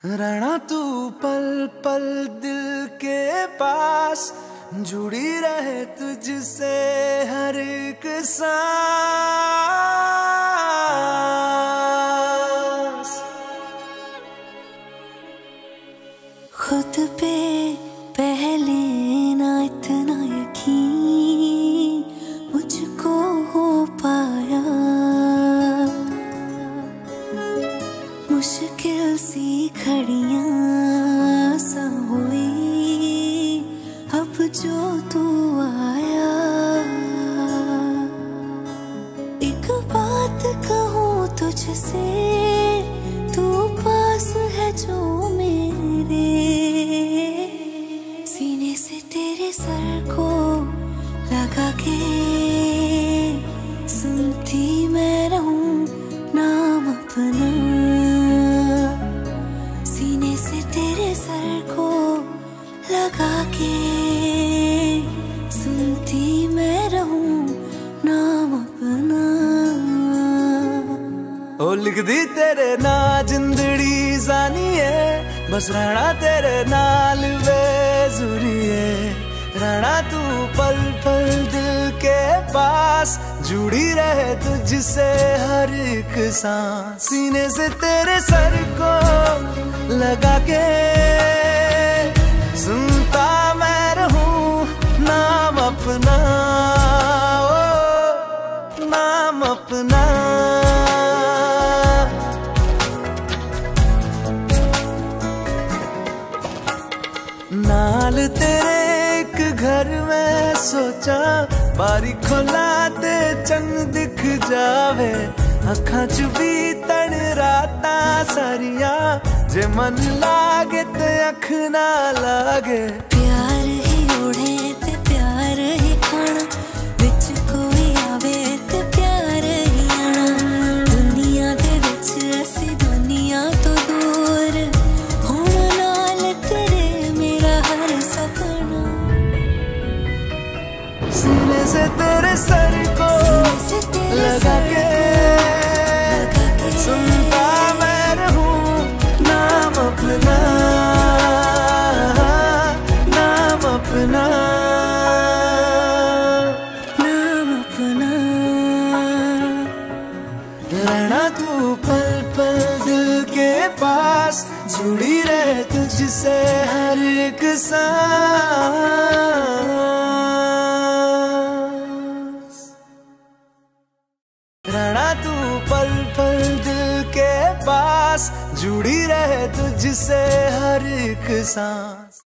रहना तू पल पल दिल के पास, जुड़ी रहे तुझसे हर एक सांस। खुद पे पहले ना इतना यकीन मुझको हो पाया, मुश्किल सी घड़ियां सा हुई अब जो तू आया। एक बात कहूँ तुझसे, तू पास है जो मेरे, सीने से तेरे सर को लगा के सुनती मैं रहूं नाम अपना। सीने से तेरे सर को लगा के सुनती मैं रहूं नाम अपना। ओ लिख दी तेरे ना जिंदड़ी जानी है, बस रहना तेरे नाल बेजुरी है। रहना तू पल पल दिल के पास, जुड़ी रहे तुझसे हर एक सांस। सीने से तेरे सर को लगा के सुनता मैं रहूं नाम अपना, ओ नाम अपना। नाल तेरे एक घर में सोचा, बारी खोला ते चंग दिख जावे। अखां च भी तन राता सारिया, जे मन लागे ते अख ना लागे। प्यार ही ओढ़े ते प्यार ही खाना, विच कोई आवे ते प्यार ही आना। दुनिया दे विच असी दुनिया तो दूर, होण नाल तेरे मेरा हर सपना। सीने से तेरे सर को लगा के सुनता मैं रहूं नाम अपना, नाम अपना, नाम अपना। रहना तू पल पल दिल के पास, जुड़ी रहे तुझसे हर एक सांस। रहना तू पल पल दिल के पास, जुड़ी रहे तुझसे हर एक सांस।